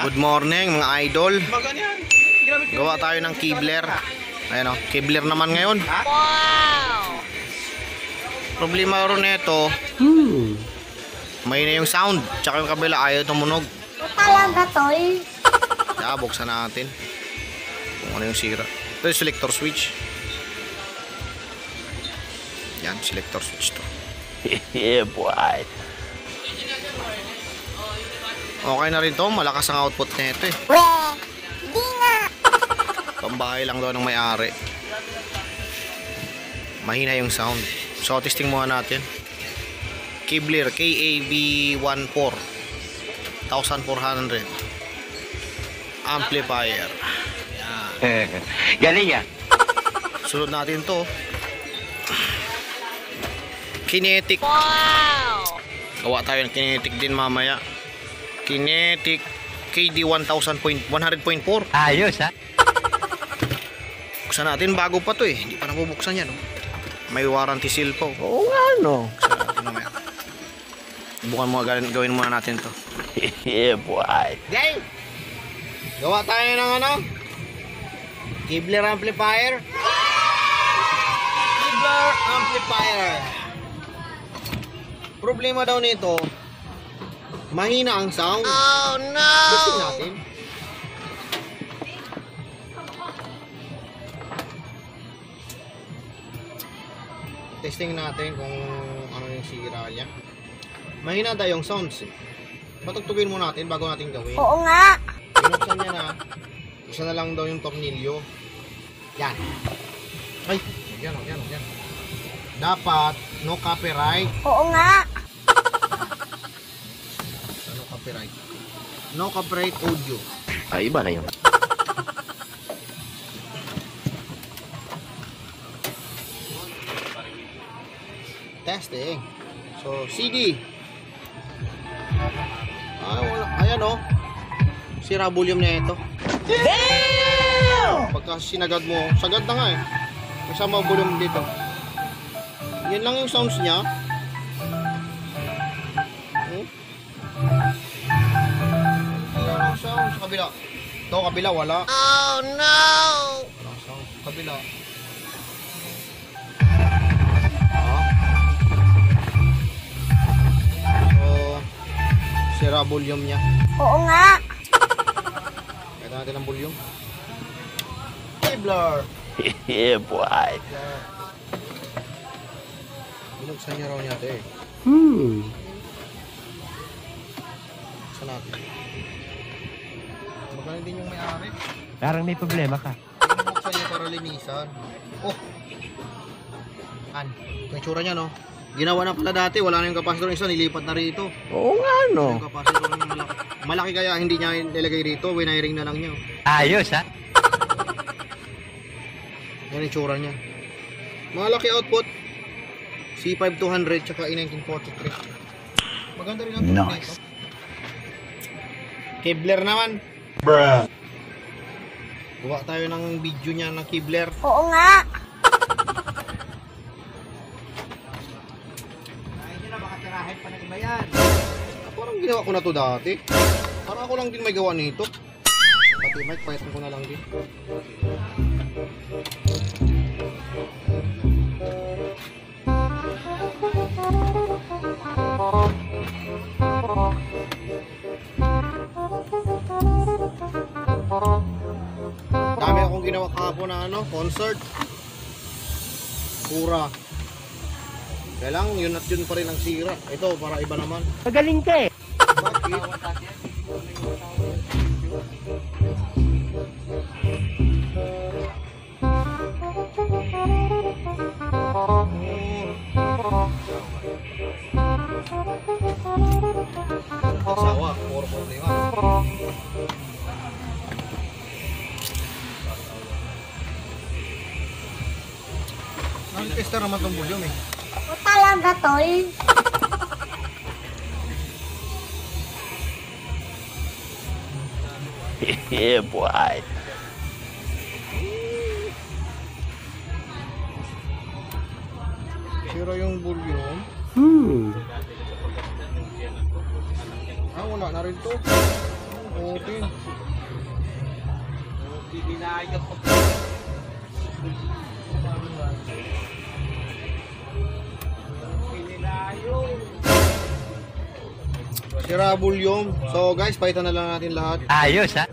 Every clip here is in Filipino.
Good morning mga idol. Gawa tayo ng kibler. Ayan o, kibler naman ngayon. Wow! Problema ron nito, may na yung sound. Tsaka yung kabila ayaw tumunog. Talaga tol. Kaya buksan natin kung ano yung sira. Ito yung selector switch. Yan, selector switch to. Yeah boy. Okay na rin to, malakas ang output nito eh. Weh, di nga. Pambahay lang daw ng may-ari. Mahina yung sound. So testing muna natin. Kibler KAB14 1400 amplifier. Yan. Galing yan. Sunod natin to. Kinetic. Wow! Gawa tayo ng kinetic din mamaya. Kinetic KD 100.4. Ayos ha. Buksan natin, bago pa to eh. Hindi pa nabubuksan yan. Oh. May warranty seal po. Oo nga no. Buksan natin mamaya. Bukan mo, gawin muna natin to. Yeah boy. Game! Gawa tayo ng ano? Kibler amplifier. Kibler amplifier. Problema daw nito, mahina ang sound. Oh no! Testing natin. Testing natin kung ano yung sira niya. Mahina daw yung sounds eh. Patugtugin mo natin bago natin gawin. Oo nga. Binuksan niya na. Isa na lang daw yung tornilyo. Yan. Ay, yan. Dapat no copyright. Oo nga. No copyright. No copyright audio. Ay, iba na yun. Testing. So, CD. Ayan o. Sira volume na ito. Damn! Pagka sinagad mo, sagad na nga eh. Kasama volume dito. Yan lang yung sounds niya. Yan ang sounds sa kabila. Ito kabila wala. Oh no! Walang sounds sa kabila. So, sira volume niya. Oo nga. Kaya natin ang volume. Kibler. Yeah boy. Binuksan niya raw niya ito eh. Buksan natin. Magaling din yung may-ari. Parang may problema ka. Binuksan niya para linisan. Oh! Ito yung tsura niya no. Ginawa na pala dati. Wala na yung kapasitor isa. Nilipat na rito. Oo nga no. Yung kapasitor niya malaki. Malaki kaya hindi niya nilagay rito. Winiring na lang niya. Ayos ha. Yan yung tsura niya. Malaki output. C5200 tsaka E1943. Maganda rin ang tunog nito. Kibler naman. Bruh. Gawa tayo ng video niya ng kibler. Oo nga. Hindi na baka tirahin pa ng iba yan. Parang ginawa ko na to dati. Parang ako lang din may gawa nito. Pati mic, pahitan ko na lang din. Dami akong ginawa kahapon na ano, concert. Pura. Kaya lang, yun at yun pa rin ang sira. Ito, para iba naman. Magaling ka eh. Bakit? Asawa, puro problema. Ang tester naman itong volume eh. O talaga tol. Yeah boy. Sira yung volume. Hmm. Ah, wala na rin to. Open. Binayat ko. Pinilayo. Sira bulyong. So guys, palitan na lang natin lahat. Ayos ha?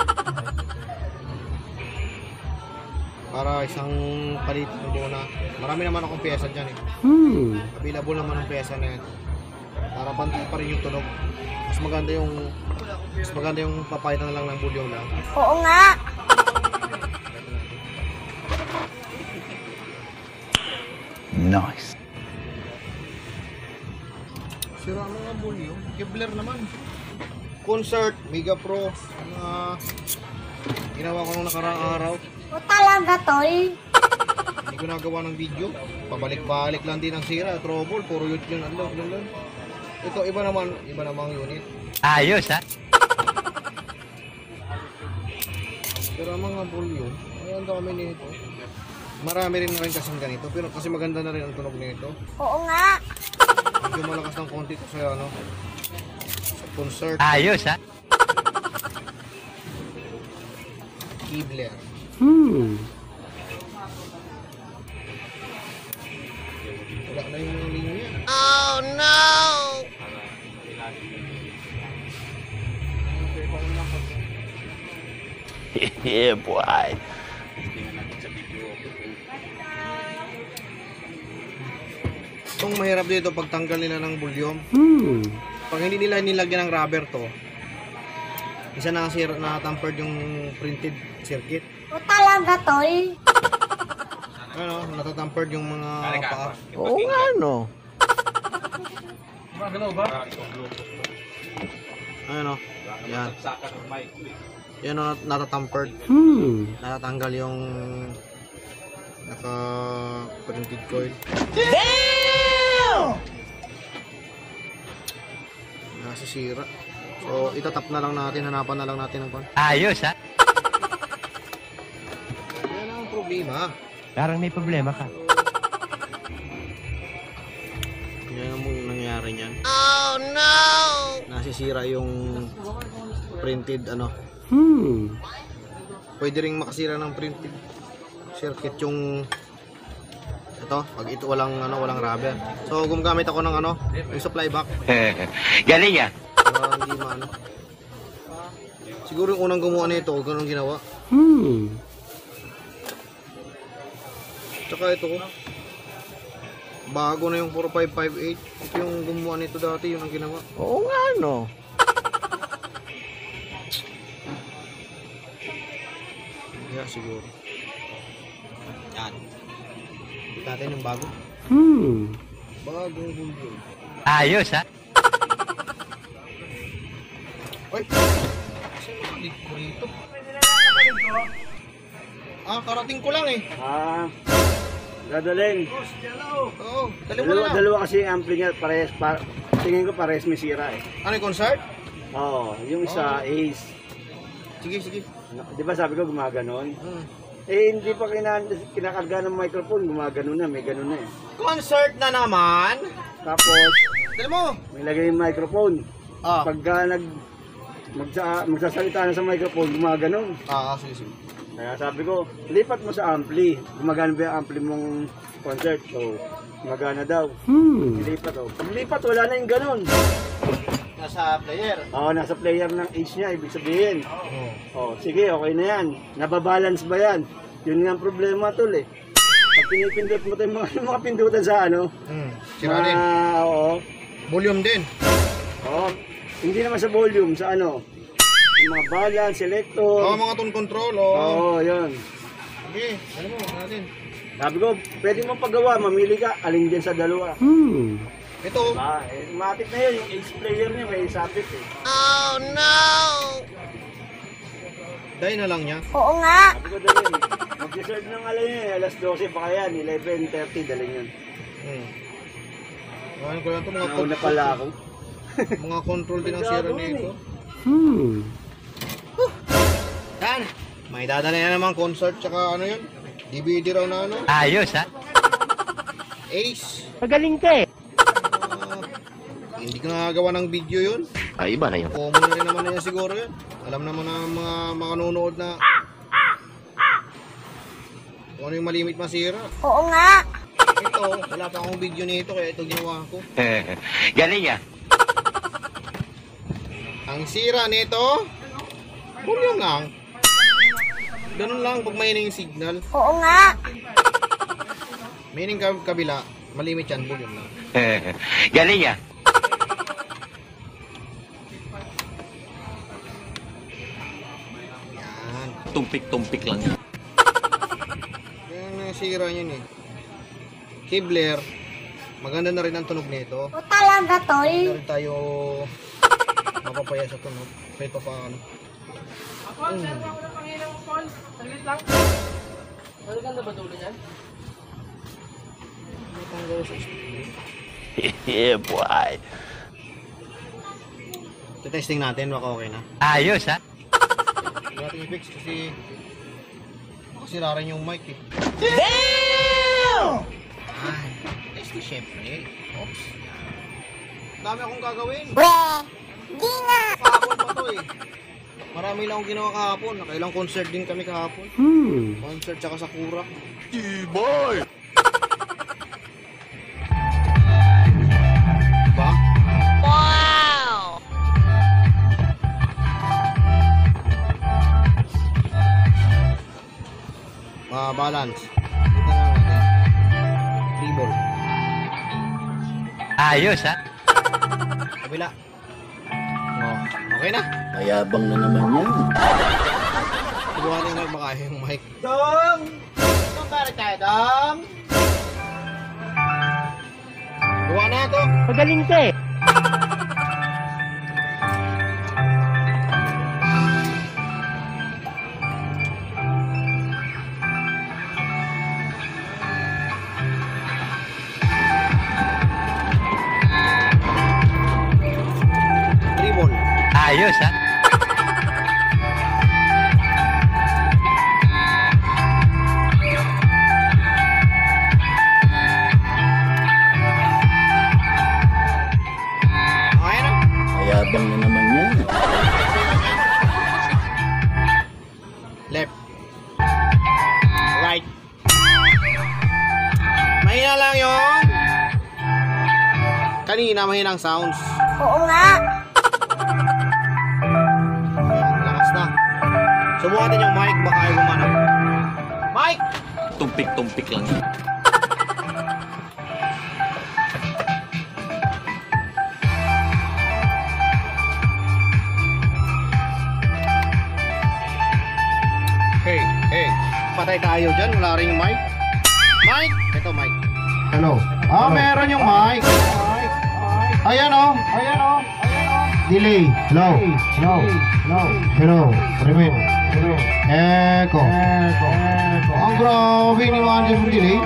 Para isang palit muna. Marami naman akong pyesa dyan eh. Available naman ang pyesa na yan. Para pantil pa rin yung tunog. Mas maganda yung papalitan na lang ng bulyong lang. Oo nga. Nice. Sira mga bulyong. Kevlar naman. Concert, Mega Pro. Ginawa ko nung nakaraang araw. O talaga, tol. Hindi ko nagawa ng video. Pabalik-balik lang din ang sira. Trouble, puro yun yung unlock lang. Ito, iba namang unit. Ayos ha? Pero ang mga bulyong, ayan dami nito. Marami rin kasing ganito, pero kasi maganda na rin ang tunog nito. Oo nga. Medyo malakas ng konti ko sa ano, sa concert. Ayos ha? Kevlar. Wala na yung mga linya. Oh no. Yeah, boy. Itong mahirap dito pagtanggal nila ng bulyong. Pag hindi nila nilagyan ng rubber to, isa na tampered yung printed circuit. O talaga, tol. Ano, natatampered yung mga paa. Oo nga no. Ano, yan. Yan o, natatampered. Natatanggal yung naka-printed coil. Nasisira. So, itatap na lang natin, hanapan na lang natin ng pan. Ayos ha? Yan ang problema. Parang may problema ka. Yan ang nangyari niyan. Oh no. Nasisira yung printed ano. Pwede ring makasira ng printed circuit yung ito, pag ito walang rubber. So gumagamit ako ng yung supply back. Galing ya? Para hindi maano. Siguro yung unang gumawa nito, ganun ginawa. Tsaka ito ko. Bago na yung 4558. Ito yung gumawa nito dati, yun ang ginawa. Oo nga no. Yeah, siguro. Yan. Ito natin yung bago. Bagong gulo. Ayos ha? Ay! Saan nakalig ko rito? Karating ko lang eh. Dadalhin. Oo, dali mo na lang. Dalawa kasi yung ampli niya, parehas, tingin ko parehas may sira eh. Ano yung concert? Oo, yung isa Ace. Sige, sige. Di ba sabi ko gumaganon? Hindi pa kinakarga ng microphone, gumaganon na, may ganon na eh. Concert na naman! Tapos, Dali mo! may lagay yung microphone. Pagka magsasalita na sa microphone, gumaganon. Sige, sige. Kaya sabi ko, lipat mo sa ampli. Gumagana ba yung ampli mong concert? So, gumagana daw. Lipat oh. Pag lipat, wala na yung ganon. Nasa player. Oo, nasa player ng Ace niya, ibig sabihin. Sige, okay na yan. Nababalance ba yan? Yun nga ang problema tol eh. Pag pinipindot mo tayo yung mga pindutan sa Sira din. Oo. Volume din. Oo. Hindi naman sa volume, sa yung mga balance, selector. Mga tone control. Oo, yun. Sige, dali mo, natin. Sabi ko, pwede mo paggawa, mamili ka, alin din sa dalawa. Ito. Matik na yun, yung Ace player niya, may sabit eh. Oh no. Dahil na lang niya. Oo nga. Sabi ko dalhin, mag-reserve ng alas 12 pa kaya, 11:30 dalhin yun. Ngayon ko lang ito, mga Nauna pala ako. mga control din ang sira nito. Yan. May dadala na naman concert, tsaka yun. DVD raw na Ayos ha? Ace. Magaling ka eh. Hindi Hindi ka nagagawa ng video yun. Ay, iba na yun. Common na rin naman na yan siguro yun. Alam naman ng mga manonood na kung ano yung malimit masira. Oo nga. Ito, wala pa akong video nito kaya ito ginawa ko. Galing ah. Ang sira nito, volume lang. Ganun lang pag may yung signal. Oo nga. Meaning kabila, malimit yan, volume lang. Galing ah. Yan. Tumpik-tumpik lang. Yan ang sira yun eh. Kibler, maganda na rin ang tunog nito. O talaga, tol. Hindi na rin tayo mapapaya sa tunog. Kahit pa paano. Yeah, boy. Testing natin, baka okay na. Ayos ha. Hindi natin i-fix kasi sira rin yung mic eh. Ay, testing syempre. Oops. Dami akong gagawin. Di nga. Kahapon pa to eh. Marami lang akong ginawa kahapon. Nakailang concert din kami kahapon. Concert tsaka Sakura. Boy. Ba? Wow. Balance. Ito na natin. 3 ball. Ayos ha. Kabila. Oh, okay na. Mayabang na naman yan. Subukan natin magmakaya yung mic. Dong! Itong balik tayo, Dong. Gawa na ito. Magaling ka eh. Dribble. Ayos ha. Okay na. Mayabang na naman yan. Left. Right. Mahina lang yung kanina mahinang sounds. Oo nga. Lakas na. Subukan natin yung mic, baka ay gumana. Mic! Tumpik-tumpik lang. Hey, hey. Patay tayo dyan, wala rin yung mic. Mic! Ito mic. Hello. Meron yung mic. Ayan o. Ayan o. Delay. Low. Low. Low. Hello. Repeat. Hello. Echo. Echo. Ang grabe ni Manny yung delay.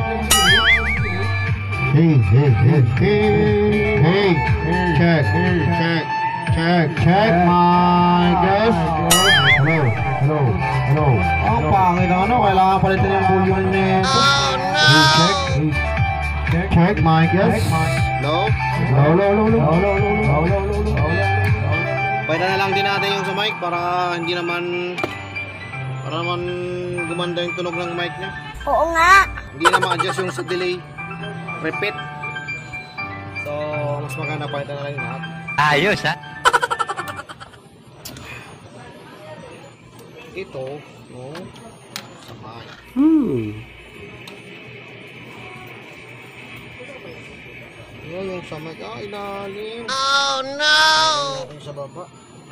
Hey, hey, hey, hey. Hey. Check. Check. Check. Check. Mic. Yes. Hello. Hello. Hello. Ang pangit na ano. Kailangan palitin yung volume nito. Oh no. Check. Check. Mic. Yes. Low. Low. Low. Low. Low. Low. Low. Low. Pwede na lang din natin yung sa mic para hindi naman gumanda yung tunog ng mic niya. Oo nga. Hindi na ma-adjust yung sa delay. Repeat. So, mas maganda pa ito na lang yung lahat. Ayos ha. Ito, no, sa mic. Yun yung sa mic. Ilalim. Oh no. Natin sa baba.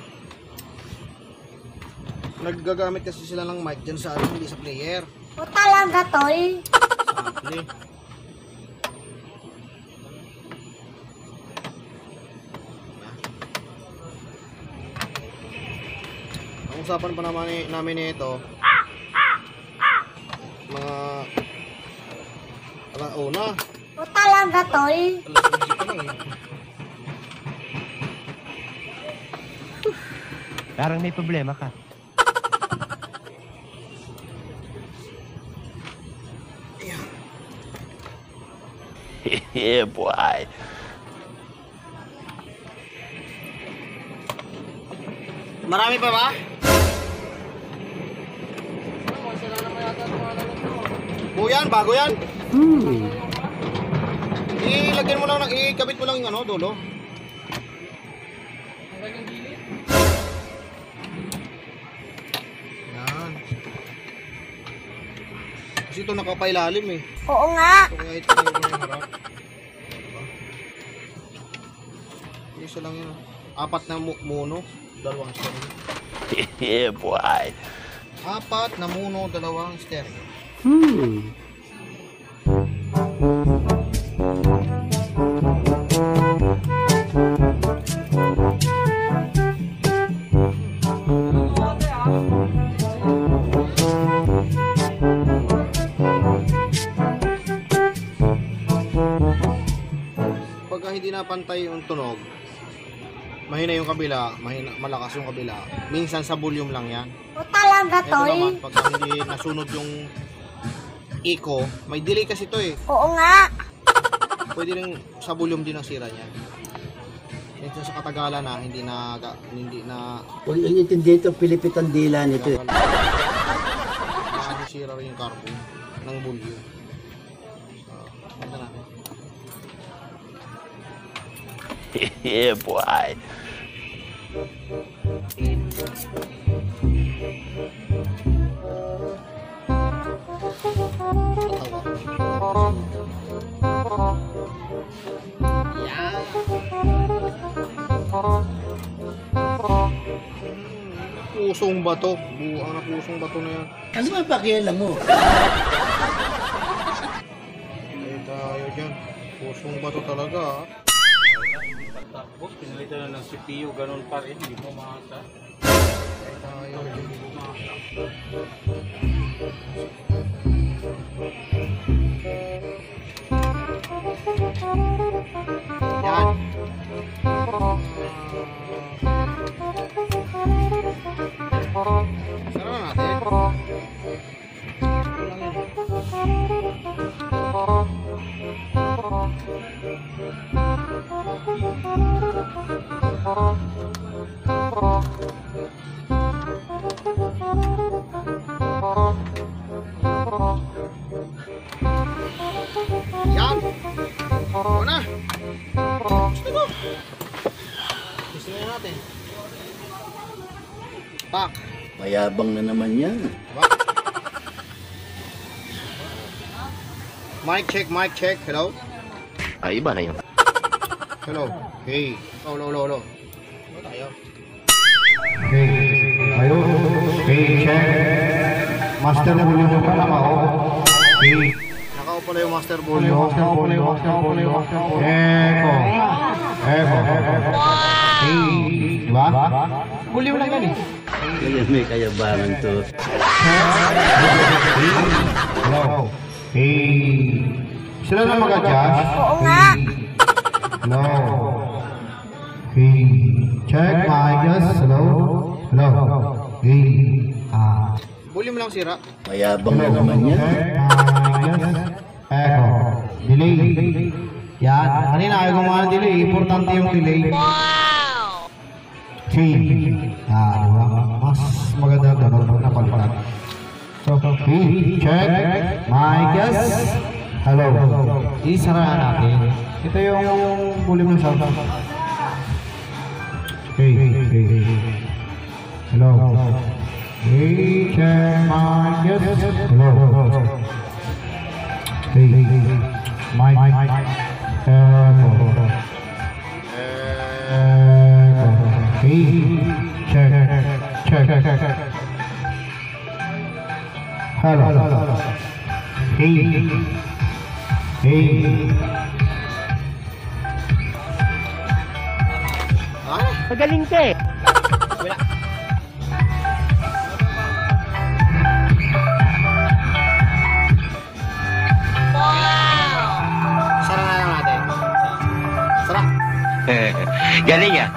Naggagamit kasi sila ng mic dyan sa hindi sa player. O talaga, tol. Ampli. Ang usapan pa namin nito mga alauna. O talaga, tol. Alas 11 pa lang eh. Parang may problema ka. Yeah, boy. Marami pa ba? Buyan, bago yan. Ilagyan mo lang, ikabit mo lang yung ano, dulo. Yan. Kasi ito nakapailalim eh. Oo nga. So kaya ito yung harap. Diba? Isa lang yun. 4 na muno, 2 stereo. Yeah, boy. 4 na muno, 2 stereo. Pagka hindi na pantay yung tunog, mahina yung kabila, malakas yung kabila. Minsan sa volume lang yan. O talaga, Ito tol? naman, pagka hindi nasunod yung echo, may delay kasi ito eh. Oo nga. Pwede rin sa volume din ang sira niya. Minsan sa katagalan na, hindi na Huwag nang intindi ito, Pilipit ang dila nito. Sira rin yung carbon ng volume. So, ganda natin. Yeah, boy. Yan. Pusong bato. Buang na pusong bato na yan. Ano ba pakialam mo? Ay tayo dyan. Pusong bato talaga ah. Tapos, pinalitan na ng CPU, ganun pa rin, hindi mo makasa. Ay tayo dyan. Yan. Sara na natin. Ito lang yan. Yan. Ako na. Gusto mo. Gusto na natin. Pak. Mayabang na naman yan. Diba? Mic check. Hello? Ay, iba na yun. Hello. Hey. Hello. Ano tayo? Hey, ayo, hey, check. Master volume pa lang ako. Hey, Nakao pala yung master volume. Echo. Hey, diba? Volume lang yan eh. Kaya may kayabangan to. Hello. Hey. Sila na mag-adjust. Oo nga. Hello. Hey. Check, Migas. Hello. Hey. Volume lang sira. Mayabang na naman yan. Echo. Delay. Yan. Kanina ayaw ko mga delay. Importante yung delay. Wow! Change. Diba? Mas maganda doon pag napalitan. So, hey, check. Migas. Hello. Isara natin. Ito yung volume ng sound. Hey. Hello. Hey, check, Migas. Hello. Hey, mic. Hey, check. Hello. Hey. Ah? Magaling ka eh. Wala. Sara na lang natin. Sara. Galing ah.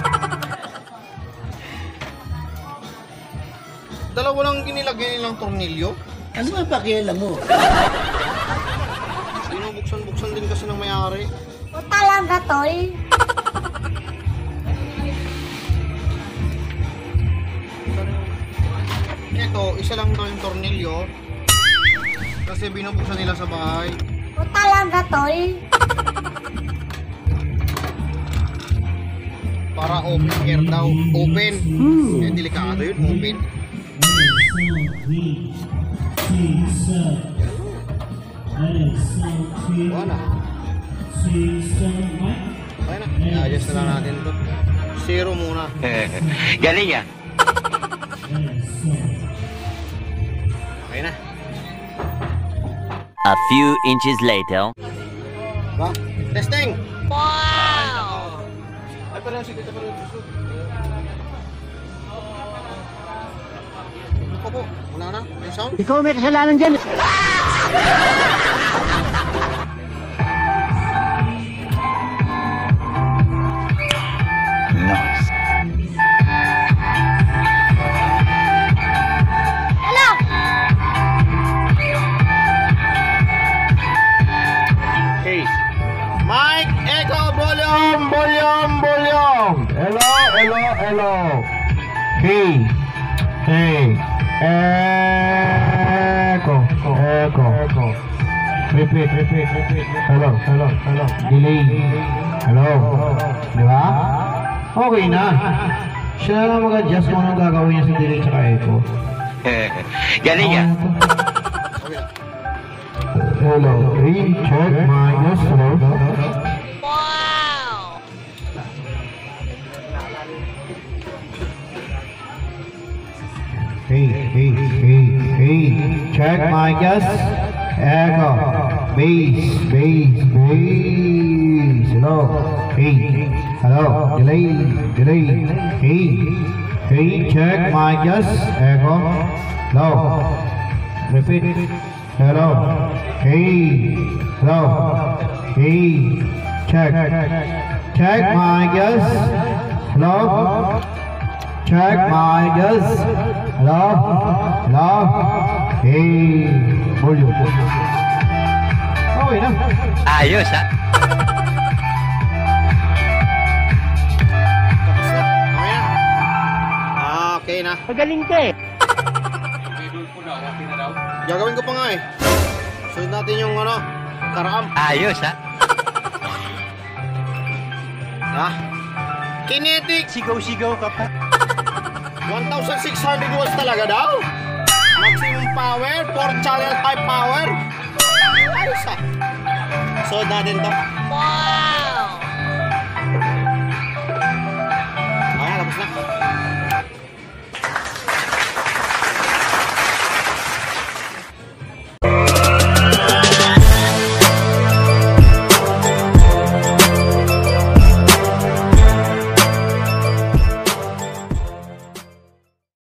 Dalawa lang ginilagay nilang tornilyo. Ano ba pakialam mo? Binubuksan din kasi ng may-ari. O talaga, tol? Ito, isa lang daw yung tornilyo. Kasi binubuksan nila sa bahay. O talaga, tol? Para open air daw. Open. Eh, delikado yun, open. Wala. Okay na, i-adjust na lang natin ito. Zero muna. Galing ah. Okay na. A few inches later. Ba? Testing! Wow! Ay, parang sige, parang sige. Ako po, wala na. May sound? Ikaw may kasalanan dyan. Nice. Hello! Hey. Mic, echo, volume, volume, volume. Hello, hello, hello. Hey, hey. Echo, echo, echo. Repeat, repeat, repeat. Hello, hello, hello. Delay. Hello. Di ba? Okay na. Siya na mag-adjust kung anong gagawin niya sa delay tsaka echo. Galing ah. Hello. Hey, check, minus, hello. Wow! Hey, hey, hey, hey. Check, minus, echo. Bass, bass, bass. Hello. Hey, hello. Delay, delay. Hey, hey, check, minus, echo. Hello. Repeat. Hello. Hey. Hello. Hey. Check. Check my guess. Hello. Check my guess. Hello. Hello. Hey. Volume. Okay na. Ayos ah. Tapos na. Okay na. Okay na. Magaling ka eh. Gagawin ko pa nga eh. Sunod natin yung ano, karam. Ayos ah. Ha? Kinetic. Sigaw-sigaw ka pa. 1,600 watts talaga daw. Maximum power, 4 channel high power. Ayos ah. Sunod natin to. Wow!